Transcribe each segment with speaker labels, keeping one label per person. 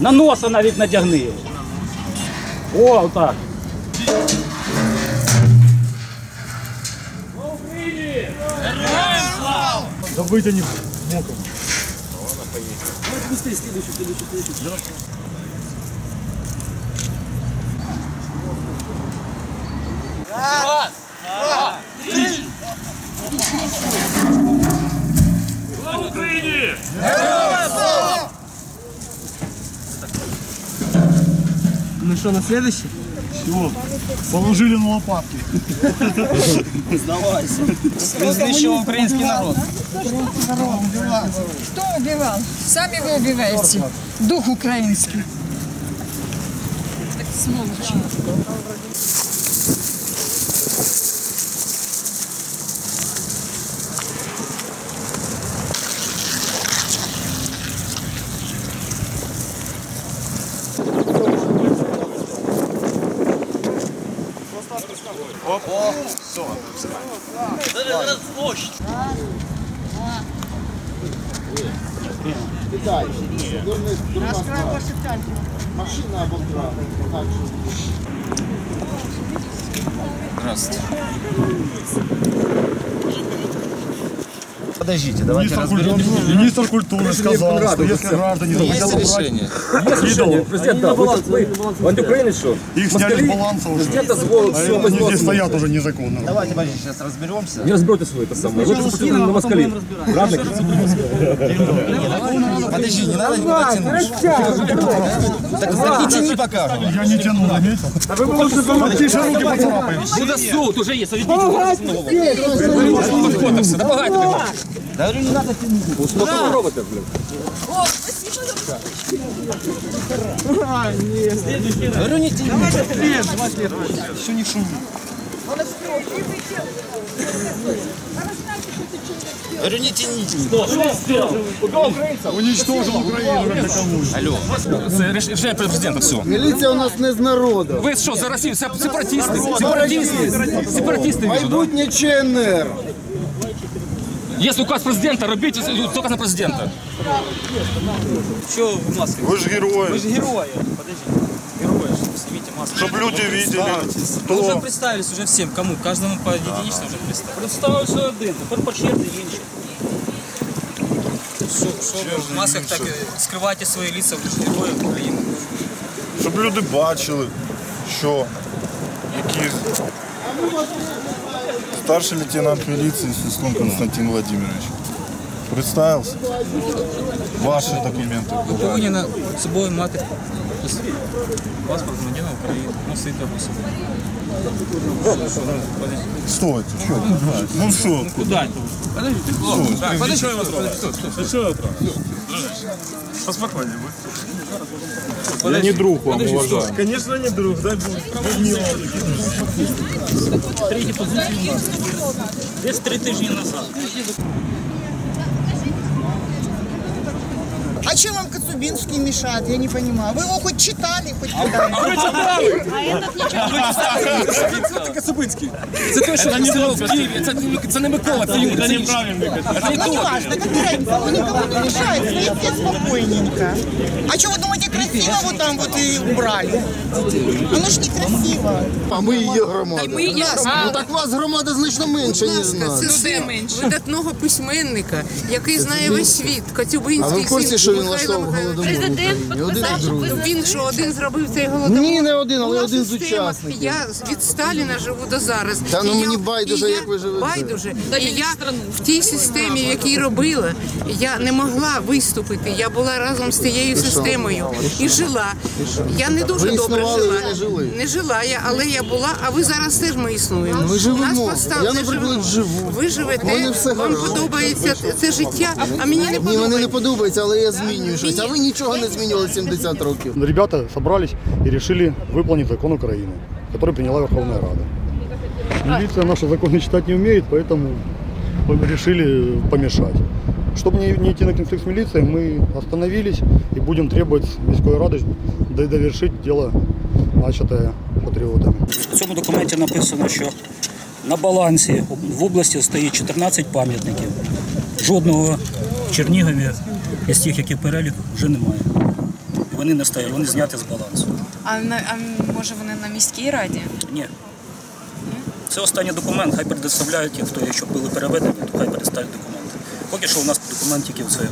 Speaker 1: На носа навіть надягни. О, отак.
Speaker 2: Да вытяни боком.
Speaker 1: Давайте быстрее, следующий. Раз, два, три. Слава Украине! Героям слава!
Speaker 3: Ну что, на следующий?
Speaker 2: Все, положили на лопатки.
Speaker 1: Сдавайся. Він знищив український народ.
Speaker 4: Кто убивал? Сами вы убиваете. Дух украинский. Так сволочи.
Speaker 2: Оп, все.
Speaker 5: Машина обокрала.
Speaker 1: Здравствуйте.
Speaker 6: Подождите, давайте разберемся.
Speaker 2: Министр культуры сказал, что если граждане захотят
Speaker 6: решение.
Speaker 2: идолов,
Speaker 1: Президента, вы антиукраинец что?
Speaker 2: их сняли с баланса уже.
Speaker 1: Президента с голоду, все, мы
Speaker 2: Они здесь
Speaker 1: сносим.
Speaker 2: стоят уже незаконно.
Speaker 6: Давайте, подождите, сейчас разберемся.
Speaker 1: Не разберете свой это самое. Вы посмотрите на москалей. Правда?
Speaker 6: Подожди, не надо никуда тянуть. Так не тяни пока.
Speaker 2: Я не тянул, заметил? А вы можете тише руки поцарапаем.
Speaker 1: Буде суд, уже є, совітіть його. Допомагайте його.
Speaker 6: Да говорю, не надо тянуть.
Speaker 1: Що ви робите, блін?
Speaker 6: Говорю, не тяни. Еще не шуми. Говорю, не тяните.
Speaker 2: Уничтожил Украину как таковую.
Speaker 1: Алло, це рішення президента, все.
Speaker 5: Міліція у нас не з народу.
Speaker 1: Ви що, за Росію? Сепаратисти? Сепаратисти, вижу, да?
Speaker 5: Майбутнє ЧНР.
Speaker 1: Є указ президента, робіть тільки на президента.
Speaker 7: Что в маске?
Speaker 2: Вы же герои.
Speaker 7: Вы же герои. Подожди. Герои, снимите маску.
Speaker 2: Чтобы люди видели,
Speaker 7: Вы уже
Speaker 2: кто...
Speaker 7: представились уже всем. Кому? Каждому по единично уже представили.
Speaker 1: Представився один, тепер по черзі інші.
Speaker 7: Что вы в масках так скрываете свои лица, вы же герои Украины.
Speaker 2: Щоб люди бачили, що яких... Старший лейтенант милиции Свистун Константин Владимирович. Представился? Ваши документы.
Speaker 7: Ви повинні на собою мати паспорт громадянина України. Носити його собою.
Speaker 2: Стойте, что? Ну что?
Speaker 7: Куда это? Подождите, хлопцы. Так, подожди, что я вас прошу?
Speaker 2: Поспокойнее будь.
Speaker 7: Я не друг вам,
Speaker 2: уважаю. Конечно, не друг, дай Бог.
Speaker 1: Третій позиції у нас. Десь 3 тижні назад.
Speaker 8: А чем вам Коцюбинский мешает? Я не понимаю. Вы его хоть читали, хоть когда-нибудь?
Speaker 1: Це Коцюбинський. Це той, що посилав в Києві. Це не Микола, це Юрій. Це неправильно.
Speaker 8: Ну не важно, какая разница, он никому не мешает, стоит все спокойненько. А что вы думаете, красиво вот там вот и убрали? Оно ж некрасиво.
Speaker 5: А ми і є громада.
Speaker 9: Ми є
Speaker 5: Ну так вас громада значно менше, ніж нас.
Speaker 9: це син видатного письменника, який знає весь світ.
Speaker 5: А
Speaker 9: Коцюбинський
Speaker 5: ви в курсі,
Speaker 9: син
Speaker 5: що він
Speaker 9: Михайла
Speaker 5: влаштовував
Speaker 9: Михайловича.
Speaker 5: голодомор в Україні? Один і другий.
Speaker 9: Він що, один зробив цей голодомор?
Speaker 5: Ні, не один, але
Speaker 9: Була
Speaker 5: один з
Speaker 9: система.
Speaker 5: учасників.
Speaker 9: Я від Сталіна живу до зараз.
Speaker 5: Та ну
Speaker 9: І
Speaker 5: мені
Speaker 9: я-
Speaker 5: байдуже,
Speaker 9: і я-
Speaker 5: як ви живете.
Speaker 9: Байдуже. І я в тій системі, в якій робила, я не могла виступити. Я була разом з тією системою і жила. Я не дуже
Speaker 5: Ви
Speaker 9: добре
Speaker 5: існували,
Speaker 9: жила.
Speaker 5: ви не жили.
Speaker 9: Не жила я, але я була, а ви зараз теж ми існуємо.
Speaker 5: Ми живемо.
Speaker 9: Нас постав-
Speaker 5: Я,
Speaker 9: не
Speaker 5: наприклад,
Speaker 9: живемо.
Speaker 5: живу.
Speaker 9: Ви живете,
Speaker 5: Мене все
Speaker 9: вам
Speaker 5: гаразд.
Speaker 9: подобається це життя, а мені не
Speaker 5: Ні, мені не
Speaker 9: подобається.
Speaker 5: подобається, але я змінюю щось. А ви нічого не змінювали 70 років.
Speaker 2: Ребята собрались и решили выполнить закон Украины, который приняла Верховная Рада. Милиция наши законы читать не умеет, поэтому решили помешать. Чтобы не идти на конфликт с милицией, мы остановились и будем требовать с Міської ради довершить дело, начатое патриотами.
Speaker 1: В цьому документі написано, що на балансі в області стоїть 14 пам'ятників. Жодного в Чернігові із тих, які перелік, вже немає. і вони не стоять, вони зняті з балансу.
Speaker 10: А може вони на міській раді?
Speaker 1: Ні. Це останній документ, хай предоставляють ті, хто, якщо були переведені, то хай предоставлять документи. Поки що у нас документ тільки в це.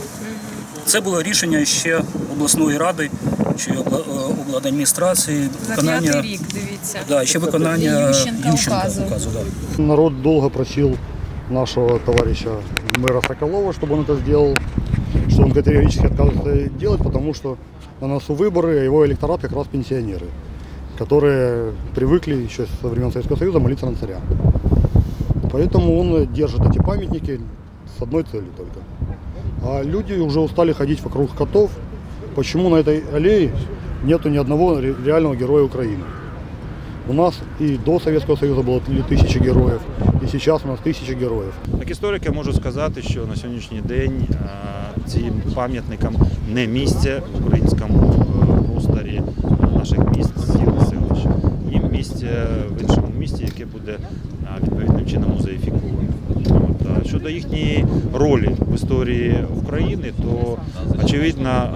Speaker 1: Це було рішення ще обласної ради, чи обладміністрації.
Speaker 10: За 5-й рік, дивіться.
Speaker 1: Да, ще виконання
Speaker 10: Ющенка
Speaker 1: указу. Да.
Speaker 2: Народ долго просил нашего товарища мэра Соколова, чтобы он это сделал, что он категорически отказывается делать, потому что на носу выборы, а его электорат как раз пенсионеры, которые привыкли еще со времен Советского Союза молиться на царя. Поэтому он держит эти памятники с одной целью только. А люди уже устали ходить вокруг котов. Почему на этой аллее нету ни одного реального героя Украины? У нас и до Советского Союза было 1000 героев, і зараз у нас 1000 героїв.
Speaker 11: Як історик я можу сказати, що на сьогоднішній день цим пам'ятникам не місце в українському просторі наших міст, сіл, селищ. Їм місце в іншому місті, яке буде відповідним чином музеїфіковане. Щодо їхньої ролі в історії України, то очевидно,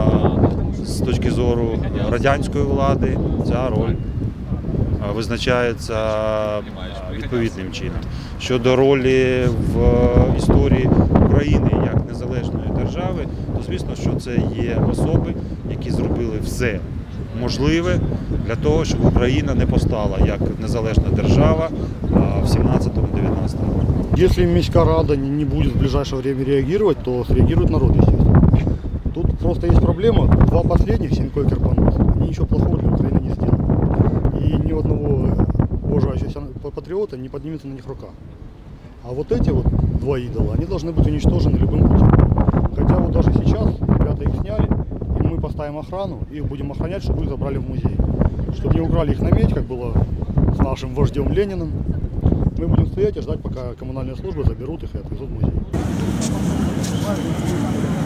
Speaker 11: з точки зору радянської влади ця роль визначається відповідним чином. Щодо ролі в історії України як незалежної держави, то звісно, що це є особи, які зробили все можливе для того, щоб Україна не постала як незалежна держава в 17-19 році.
Speaker 2: Если міська рада не будет в ближайшее время реагировать, то среагирует народ, естественно. Тут просто есть проблема. 2 последних, Сенько и Карпонос, они ничего плохого для Украины не сделали. И ни одного уважающегося патриота не поднимется на них рука. А вот эти вот 2 идола, они должны быть уничтожены любым путем. Хотя вот даже сейчас ребята их сняли, и мы поставим охрану, и их будем охранять, чтобы их забрали в музей. Чтобы не украли их на медь, как было с нашим вождем Лениным. Мы будем стоять и ждать, пока коммунальные службы заберут их и отвезут в музей.